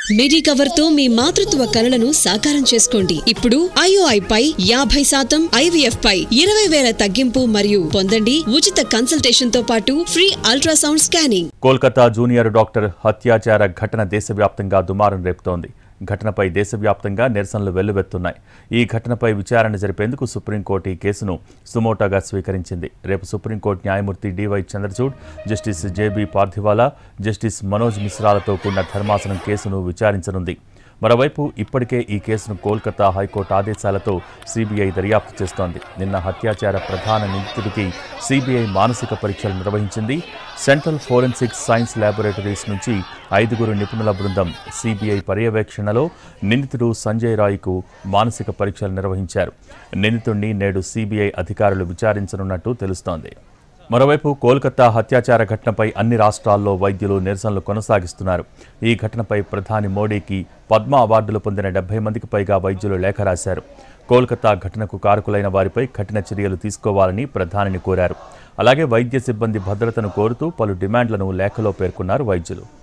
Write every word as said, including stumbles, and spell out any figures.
Medicover తో మీ మాతృత్వ కలలను సాకారం చేసుకోండి. ఇప్పుడు ఐఓఐ పై యాభై శాతం, ఐవీఎఫ్ పై ఇరవై వేల తగ్గింపు మరియు పొందండి ఉచిత కన్సల్టేషన్ తో పాటు free ultrasound scanning. Kolkata junior doctor హత్యాచార ఘటన దేశవ్యాప్తంగా దుమారం రేపుతోంది. ఘటనపై దేశవ్యాప్తంగా నిరసనలు వెల్లువెత్తున్నాయి. ఈ ఘటనపై విచారణ జరిపేందుకు సుప్రీంకోర్టు ఈ కేసును సుమోటోగా స్వీకరించింది. రేపు సుప్రీంకోర్టు న్యాయమూర్తి D Y Chandrachud, justice J B Pardiwala, justice Manoj మిశ్రాలతో కూడిన ధర్మాసనం కేసును విచారించనుంది. మరోవైపు ఇప్పటికే ఈ కేసును కోల్కతా హైకోర్టు ఆదేశాలతో సీబీఐ దర్యాప్తు చేస్తోంది. నిన్న హత్యాచార ప్రధాన నిందితుడికి సీబీఐ మానసిక పరీక్షలు నిర్వహించింది. సెంట్రల్ ఫోరెన్సిక్ సైన్స్ ల్యాబొరేటరీస్ నుంచి ఐదుగురు నిపుణుల బృందం సీబీఐ పర్యవేక్షణలో నిందితుడు సంజయ్ రాయ్కు మానసిక పరీక్షలు నిర్వహించారు. నిందితుడిని నేడు సీబీఐ అధికారులు విచారించనున్నట్టు తెలుస్తోంది. మరోవైపు కోల్కతా హత్యాచార ఘటనపై అన్ని రాష్ట్రాల్లో వైద్యులు నిరసనలు కొనసాగిస్తున్నారు. ఈ ఘటనపై ప్రధాని మోడీకి పద్మ అవార్డులు పొందిన డెబ్బై మందికి పైగా వైద్యులు లేఖ రాశారు. కోల్కతా ఘటనకు కారకులైన వారిపై కఠిన చర్యలు తీసుకోవాలని ప్రధానిని కోరారు. అలాగే వైద్య సిబ్బంది భద్రతను కోరుతూ పలు డిమాండ్లను లేఖలో పేర్కొన్నారు వైద్యులు.